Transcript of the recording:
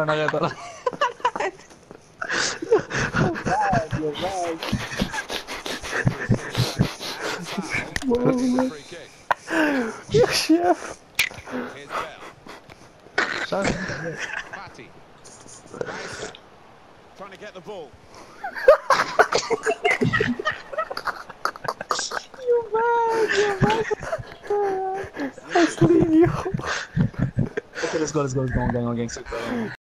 na kita lang. You're bad. Free kick. Yeah, chef. Here's Bell. Fatty. Rice. Trying to get the ball. You're bad. I sling you. Okay, let's go. Gang.